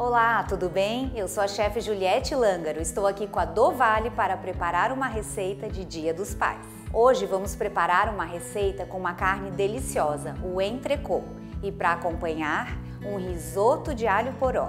Olá, tudo bem? Eu sou a chefe Juliette Lângaro, estou aqui com a Dovale para preparar uma receita de Dia dos Pais. Hoje vamos preparar uma receita com uma carne deliciosa, o entrecô, e para acompanhar, um risoto de alho poró.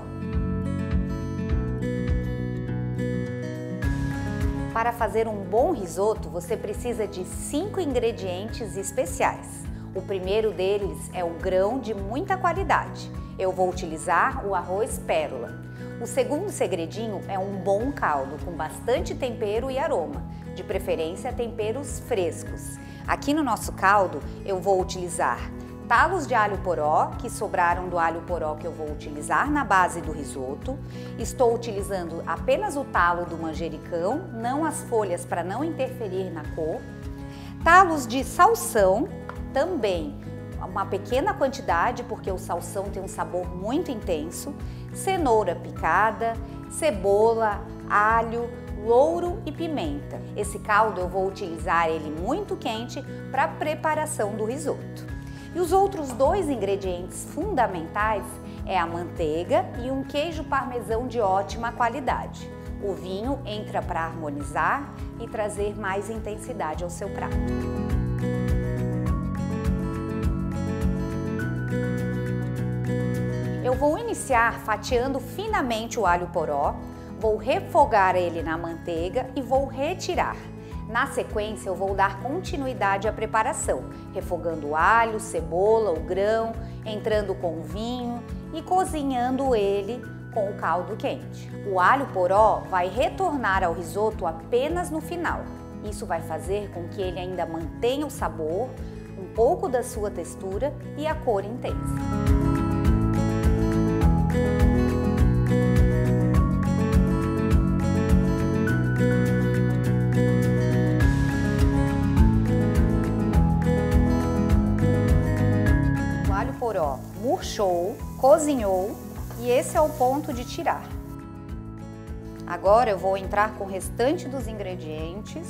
Para fazer um bom risoto, você precisa de 5 ingredientes especiais. O primeiro deles é o grão de muita qualidade. Eu vou utilizar o arroz pérola. O segundo segredinho é um bom caldo com bastante tempero e aroma, de preferência temperos frescos. Aqui no nosso caldo eu vou utilizar talos de alho poró, que sobraram do alho poró que eu vou utilizar na base do risoto. Estou utilizando apenas o talo do manjericão, não as folhas para não interferir na cor. Talos de salsão, também uma pequena quantidade, porque o salsão tem um sabor muito intenso, cenoura picada, cebola, alho, louro e pimenta. Esse caldo eu vou utilizar ele muito quente para a preparação do risoto. E os outros 2 ingredientes fundamentais é a manteiga e um queijo parmesão de ótima qualidade. O vinho entra para harmonizar e trazer mais intensidade ao seu prato. Eu vou iniciar fatiando finamente o alho poró, vou refogar ele na manteiga e vou retirar. Na sequência, eu vou dar continuidade à preparação, refogando o alho, cebola, o grão, entrando com o vinho e cozinhando ele com o caldo quente. O alho poró vai retornar ao risoto apenas no final. Isso vai fazer com que ele ainda mantenha o sabor, um pouco da sua textura e a cor intensa. Poró murchou, cozinhou e esse é o ponto de tirar. Agora eu vou entrar com o restante dos ingredientes.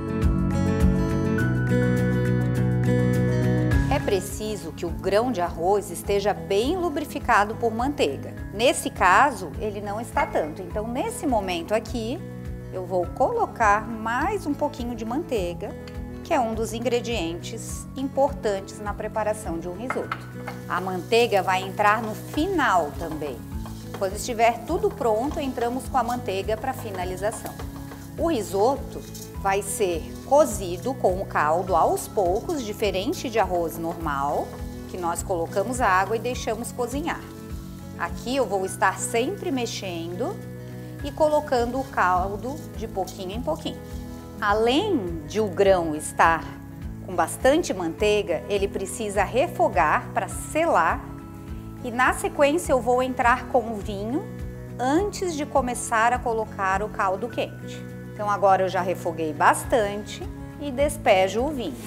É preciso que o grão de arroz esteja bem lubrificado por manteiga. Nesse caso, ele não está tanto. Então, nesse momento aqui, eu vou colocar mais um pouquinho de manteiga, que é um dos ingredientes importantes na preparação de um risoto. A manteiga vai entrar no final também. Quando estiver tudo pronto, entramos com a manteiga para finalização. O risoto vai ser cozido com o caldo aos poucos, diferente de arroz normal, que nós colocamos a água e deixamos cozinhar. Aqui eu vou estar sempre mexendo e colocando o caldo de pouquinho em pouquinho. Além de o grão estar com bastante manteiga, ele precisa refogar para selar e na sequência eu vou entrar com o vinho antes de começar a colocar o caldo quente. Então agora eu já refoguei bastante e despejo o vinho.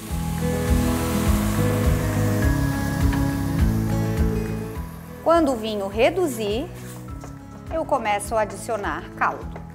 Quando o vinho reduzir, eu começo a adicionar caldo.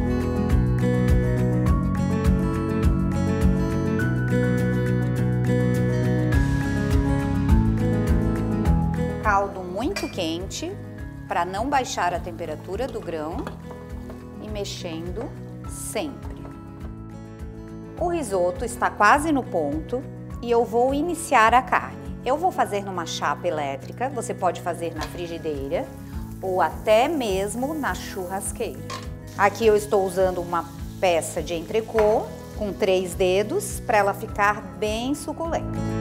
Caldo muito quente para não baixar a temperatura do grão e mexendo sempre. O risoto está quase no ponto e eu vou iniciar a carne. Eu vou fazer numa chapa elétrica, você pode fazer na frigideira ou até mesmo na churrasqueira. Aqui eu estou usando uma peça de entrecô com 3 dedos para ela ficar bem suculenta.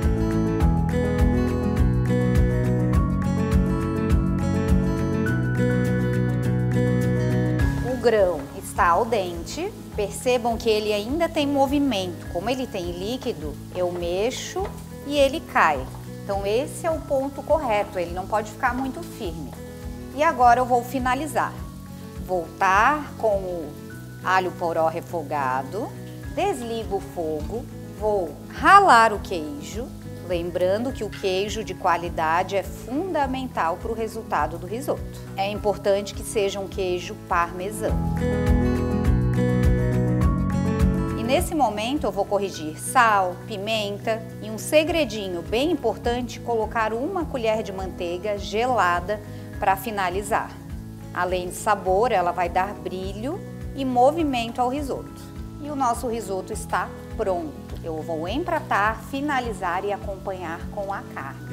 O grão está al dente, percebam que ele ainda tem movimento. Como ele tem líquido, eu mexo e ele cai. Então esse é o ponto correto, ele não pode ficar muito firme. E agora eu vou finalizar. Voltar com o alho poró refogado, desligo o fogo, vou ralar o queijo. Lembrando que o queijo de qualidade é fundamental para o resultado do risoto. É importante que seja um queijo parmesão. E nesse momento eu vou corrigir sal, pimenta e um segredinho bem importante, colocar 1 colher de manteiga gelada para finalizar. Além de sabor, ela vai dar brilho e movimento ao risoto. E o nosso risoto está pronto. Eu vou empratar, finalizar e acompanhar com a carne.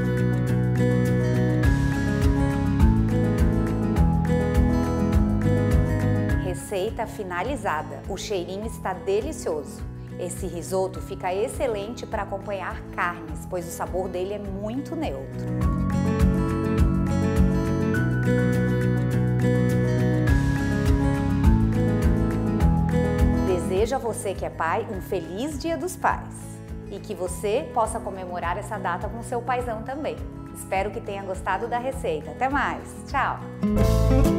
Receita finalizada. O cheirinho está delicioso. Esse risoto fica excelente para acompanhar carnes, pois o sabor dele é muito neutro. Desejo a você que é pai um feliz Dia dos Pais e que você possa comemorar essa data com seu paizão também. Espero que tenha gostado da receita. Até mais! Tchau!